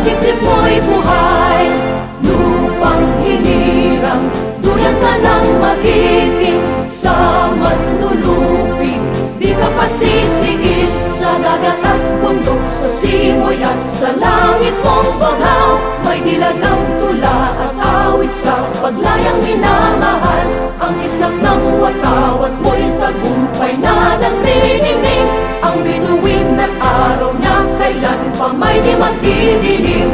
dibdib mo'y buhay. Lupang hinirang, duyan ka ng magiting. Sa manlulupig, di ka pasisigit. Sa dagat at bundok, sa simoy at sa langit mong baghaw. May dilagang tula at awit sa paglayang minamahal. Ang kislap ng watawat mo'y tagumpay na nagniningning. Ang bituin at araw niya kailan pa may di magdidilim.